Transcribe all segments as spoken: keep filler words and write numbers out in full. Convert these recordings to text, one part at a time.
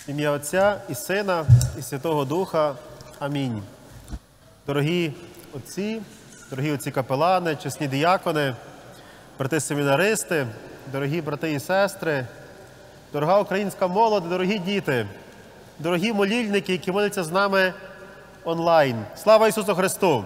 В ім'я Отця і Сина, і Святого Духа. Амінь. Дорогі отці, дорогі отці капелани, чесні діякони, брати-семінаристи, дорогі брати і сестри, дорога українська молодь, дорогі діти, дорогі молільники, які моляться з нами онлайн. Слава Ісусу Христу!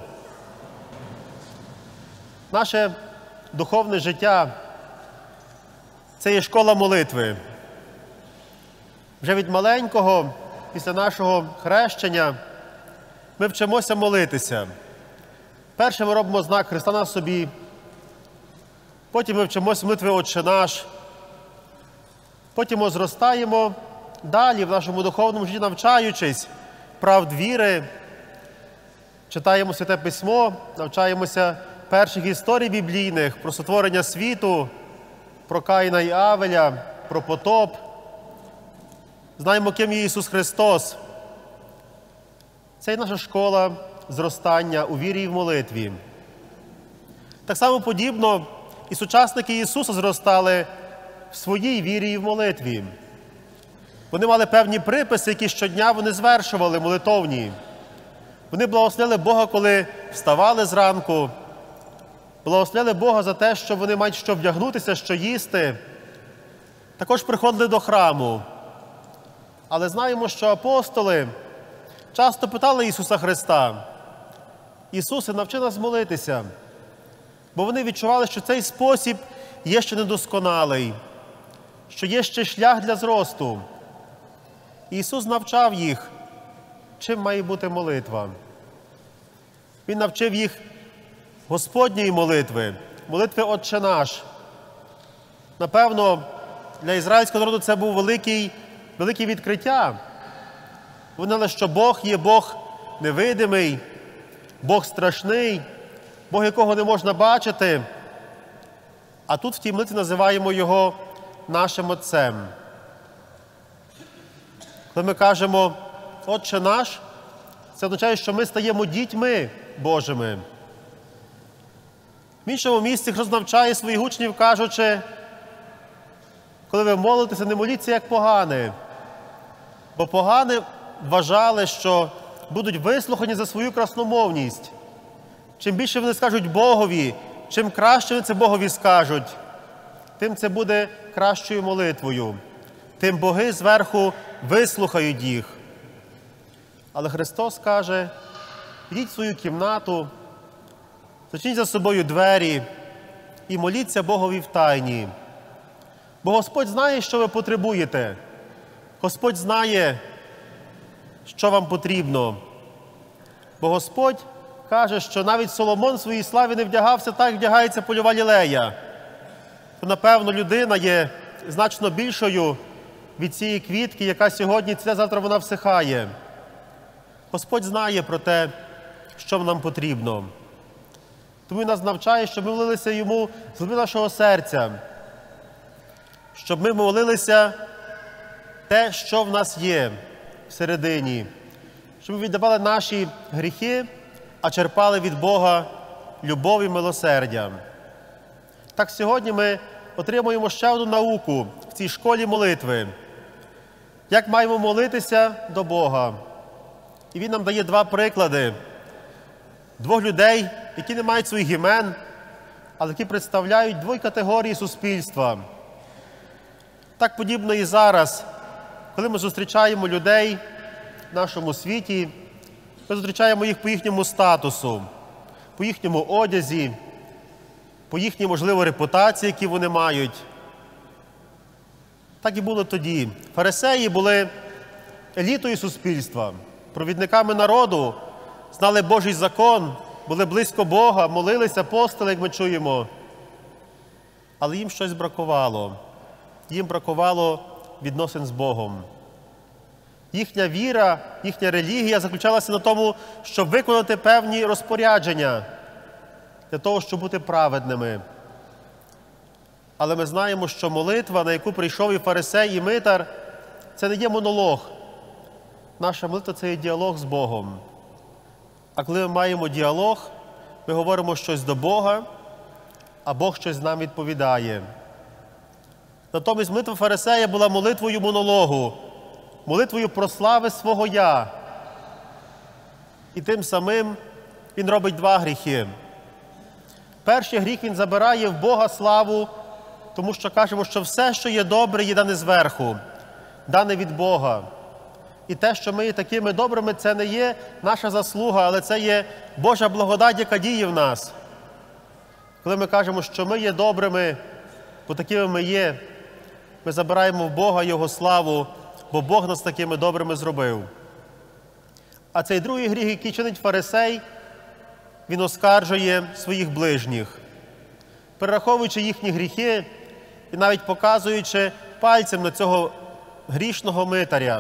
Наше духовне життя – це є школа молитви. Вже від маленького, після нашого хрещення, ми вчимося молитися. Перше ми робимо знак Христа на собі, потім ми вчимося молитви «Отче наш», потім ми зростаємо далі в нашому духовному житті, навчаючись правд віри, читаємо Святе Письмо, навчаємося перших історій біблійних про сотворення світу, про Каїна і Авеля, про потоп. Знаємо, ким є Ісус Христос. Це є наша школа зростання у вірі і в молитві. Так само подібно і сучасники Ісуса зростали в своїй вірі і в молитві. Вони мали певні приписи, які щодня вони звершували, молитовні. Вони благословляли Бога, коли вставали зранку, благословляли Бога за те, що вони мають що вдягнутися, що їсти. Також приходили до храму. Але знаємо, що апостоли часто питали Ісуса Христа: «Ісусе, навчи нас молитися», бо вони відчували, що цей спосіб є ще недосконалий, що є ще шлях для зросту. І Ісус навчав їх, чим має бути молитва. Він навчив їх Господньої молитви, молитви «Отче наш». Напевно, для ізраїльського народу це був великий, велике відкриття. Вони знали, що Бог є Бог невидимий, Бог страшний, Бог, якого не можна бачити. А тут в тій молитві називаємо Його нашим Отцем. Коли ми кажемо «Отче наш», це означає, що ми стаємо дітьми Божими. В іншому місці Христос навчає своїх учнів, кажучи: коли ви молитеся, не моліться як погани, бо погани вважали, що будуть вислухані за свою красномовність. Чим більше вони скажуть Богові, чим краще вони це Богові скажуть, тим це буде кращою молитвою. Тим боги зверху вислухають їх. Але Христос каже: йдіть в свою кімнату, зачиніть за собою двері і моліться Богові в тайні. Бо Господь знає, що ви потребуєте. Господь знає, що вам потрібно. Бо Господь каже, що навіть Соломон в своїй славі не вдягався так, як вдягається польова лілея. То, напевно, людина є значно більшою від цієї квітки, яка сьогодні цвіте, завтра вона всихає. Господь знає про те, що нам потрібно. Тому Він нас навчає, щоб ми молилися Йому з глибини нашого серця, щоб ми молилися те, що в нас є всередині, щоб ми віддавали наші гріхи, а черпали від Бога любов і милосердя. Так сьогодні ми отримуємо ще одну науку в цій школі молитви. Як маємо молитися до Бога. І Він нам дає два приклади. Двох людей, які не мають своїх імен, але які представляють дві категорії суспільства. Так подібно і зараз, коли ми зустрічаємо людей в нашому світі, ми зустрічаємо їх по їхньому статусу, по їхньому одязі, по їхній, можливо, репутації, які вони мають. Так і було тоді. Фарисеї були елітою суспільства, провідниками народу, знали Божий закон, були близько Бога, молилися, постили, як ми чуємо. Але їм щось бракувало. Їм бракувало відносин з Богом. Їхня віра, їхня релігія заключалася на тому, щоб виконати певні розпорядження для того, щоб бути праведними. Але ми знаємо, що молитва, на яку прийшов і фарисей, і митар, це не є монолог. Наша молитва – це є діалог з Богом. А коли ми маємо діалог, ми говоримо щось до Бога, а Бог щось нам відповідає. Натомість молитва фарисея була молитвою монологу. молитвою прослави свого «я». І тим самим він робить два гріхи. Перший гріх він забирає в Бога славу, тому що кажемо, що все, що є добре, є дане зверху, дане від Бога. І те, що ми є такими добрими, це не є наша заслуга, але це є Божа благодать, яка діє в нас. Коли ми кажемо, що ми є добрими, бо такими ми є, ми забираємо в Бога Його славу, бо Бог нас такими добрими зробив. А цей другий гріх, який чинить фарисей, він оскаржує своїх ближніх, перераховуючи їхні гріхи і навіть показуючи пальцем на цього грішного митаря.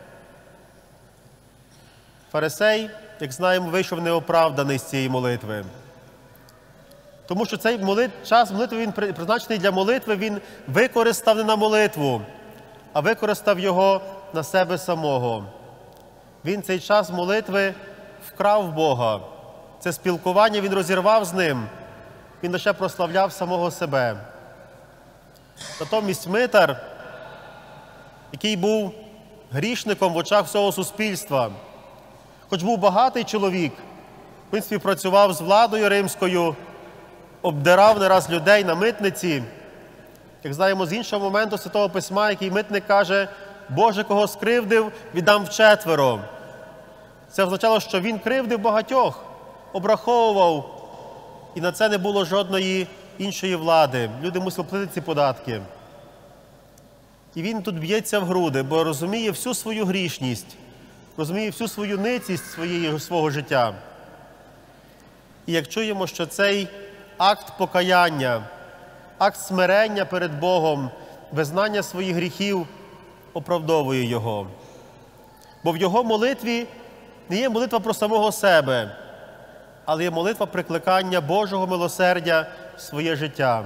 Фарисей, як знаємо, вийшов неоправданий з цієї молитви. Тому що цей молит... час молитви, він призначений для молитви, він використав не на молитву, а використав його на себе самого. Він цей час молитви вкрав Бога. Це спілкування він розірвав з ним. Він лише прославляв самого себе. Натомість митар, який був грішником в очах всього суспільства, хоч був багатий чоловік, він співпрацював з владою римською, обдирав не раз людей на митниці. Як знаємо з іншого моменту Святого Письма, який митник каже: «Боже, кого скривдив, віддам вчетверо». Це означало, що він кривдив багатьох, обраховував, і на це не було жодної іншої влади. Люди мусили платити ці податки. І він тут б'ється в груди, бо розуміє всю свою грішність, розуміє всю свою ницість своєї, свого життя. І як чуємо, що цей акт покаяння, акт смирення перед Богом, визнання своїх гріхів оправдовує його. Бо в його молитві не є молитва про самого себе, але є молитва прикликання Божого милосердя в своє життя.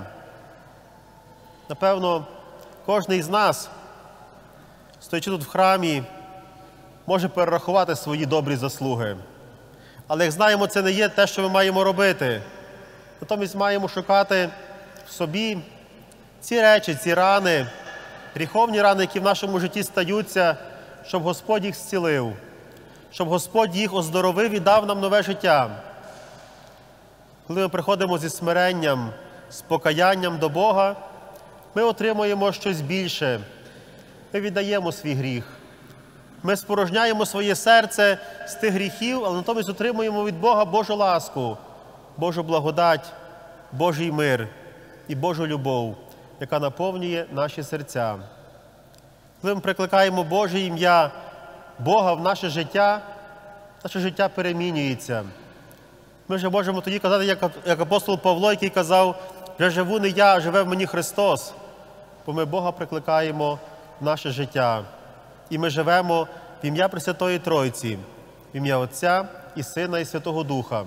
Напевно, кожен із нас, стоячи тут в храмі, може перерахувати свої добрі заслуги. Але, як знаємо, це не є те, що ми маємо робити. Натомість маємо шукати в собі ці речі, ці рани, гріховні рани, які в нашому житті стаються, щоб Господь їх зцілив, щоб Господь їх оздоровив і дав нам нове життя. Коли ми приходимо зі смиренням, з покаянням до Бога, ми отримуємо щось більше. Ми віддаємо свій гріх. Ми спорожняємо своє серце з тих гріхів, але натомість отримуємо від Бога Божу ласку, Божу благодать, Божий мир і Божу любов, яка наповнює наші серця. Коли ми прикликаємо Боже ім'я Бога в наше життя, наше життя перемінюється. Ми вже можемо тоді казати, як, як апостол Павло, який казав: «Вже живу не я, а живе в мені Христос». Бо ми Бога прикликаємо в наше життя. І ми живемо в ім'я Пресвятої Тройці, в ім'я Отця і Сина і Святого Духа.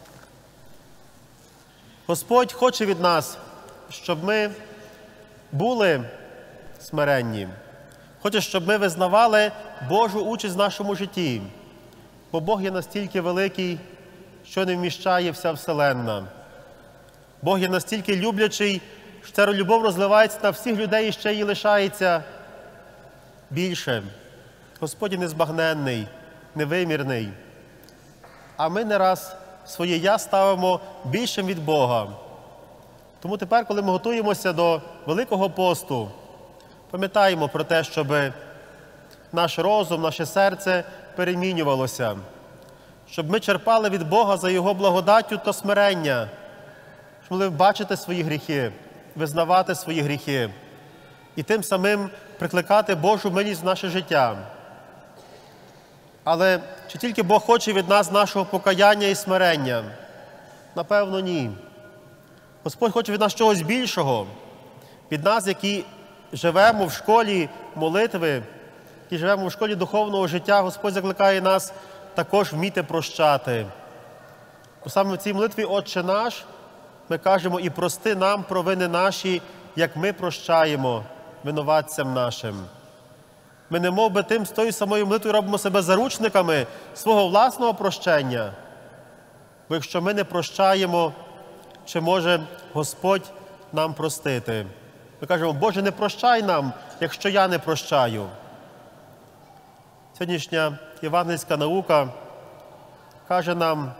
Господь хоче від нас, щоб ми були смиренні. Хоче, щоб ми визнавали Божу участь в нашому житті. Бо Бог є настільки великий, що не вміщає вся вселенна. Бог є настільки люблячий, що ця любов розливається на всіх людей і ще її лишається більше. Господь незбагненний, невимірний. А ми не раз своє «я» ставимо більшим від Бога. Тому тепер, коли ми готуємося до Великого посту, пам'ятаємо про те, щоб наш розум, наше серце перемінювалося, щоб ми черпали від Бога за Його благодаттю та смирення, щоб могли бачити свої гріхи, визнавати свої гріхи і тим самим прикликати Божу милість в наше життя. Але чи тільки Бог хоче від нас нашого покаяння і смирення? Напевно, ні. Господь хоче від нас чогось більшого. Від нас, які живемо в школі молитви, які живемо в школі духовного життя, Господь закликає нас також вміти прощати. Бо саме в цій молитві «Отче наш» ми кажемо: «І прости нам провини наші, як ми прощаємо винуватцям нашим». Ми не мов би тим з тою самою молитвою робимо себе заручниками свого власного прощення. Бо якщо ми не прощаємо, чи може Господь нам простити? Ми кажемо: «Боже, не прощай нам, якщо я не прощаю». Сьогоднішня євангельська наука каже нам,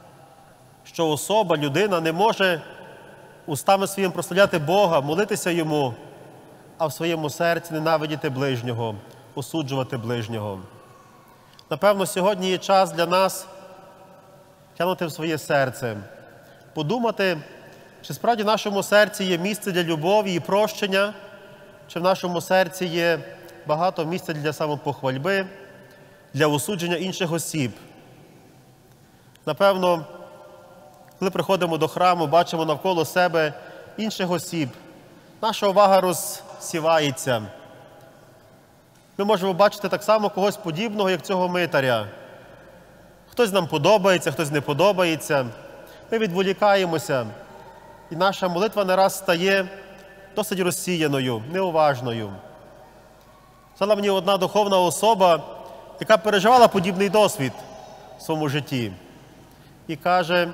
що особа, людина не може устами своїм прославляти Бога, молитися Йому, а в своєму серці ненавидіти ближнього, осуджувати ближнього. Напевно, сьогодні є час для нас глянути в своє серце, подумати, чи справді в нашому серці є місце для любові і прощення, чи в нашому серці є багато місця для самопохвальби, для осудження інших осіб. Напевно, коли приходимо до храму, бачимо навколо себе інших осіб, наша увага розсівається. Ми можемо бачити так само когось подібного, як цього митаря. Хтось нам подобається, хтось не подобається. Ми відволікаємося, і наша молитва не раз стає досить розсіяною, неуважною. Стала мені одна духовна особа, яка переживала подібний досвід в своєму житті. І каже,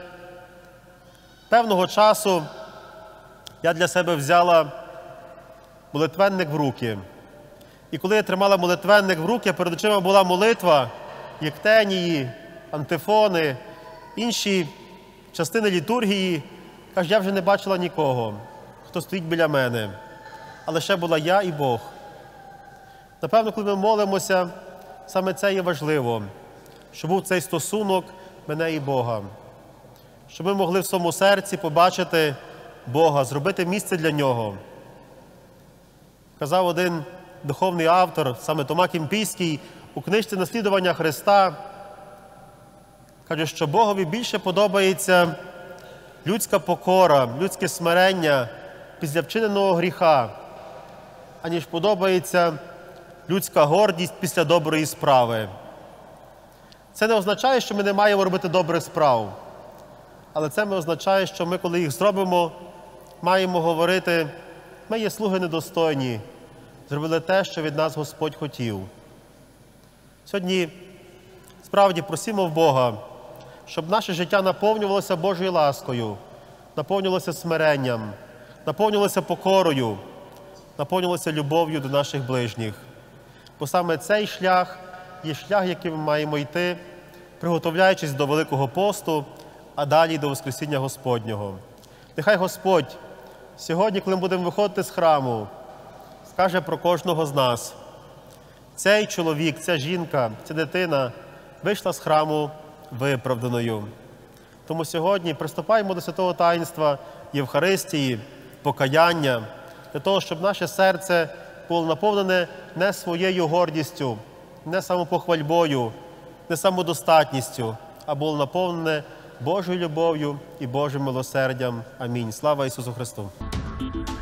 певного часу я для себе взяла молитвенник в руки. І коли я тримала молитвенник в руки, перед очима була молитва, єктенії, антифони, інші частини літургії. Каже, я вже не бачила нікого, хто стоїть біля мене. А лише була я і Бог. Напевно, коли ми молимося, саме це є важливо, щоб був цей стосунок мене і Бога. Щоб ми могли в своєму серці побачити Бога, зробити місце для Нього. Казав один духовний автор, саме Тома Кімпійський, у книжці «Наслідування Христа», каже, що Богові більше подобається людська покора, людське смирення після вчиненого гріха, аніж подобається людська гордість після доброї справи. Це не означає, що ми не маємо робити добрих справ, але це означає, що ми, коли їх зробимо, маємо говорити, ми є слуги недостойні, зробили те, що від нас Господь хотів. Сьогодні справді просимо в Бога, щоб наше життя наповнювалося Божою ласкою, наповнювалося смиренням, наповнювалося покорою, наповнювалося любов'ю до наших ближніх. Бо саме цей шлях є шлях, яким ми маємо йти, приготовляючись до Великого посту, а далі до Воскресіння Господнього. Нехай Господь сьогодні, коли ми будемо виходити з храму, скаже про кожного з нас. Цей чоловік, ця жінка, ця дитина вийшла з храму виправданою. Тому сьогодні приступаємо до святого таїнства Євхаристії, покаяння, для того, щоб наше серце було наповнене не своєю гордістю, не самопохвальбою, не самодостатністю, а було наповнене Божою любов'ю і Божим милосердям. Амінь. Слава Ісусу Христу!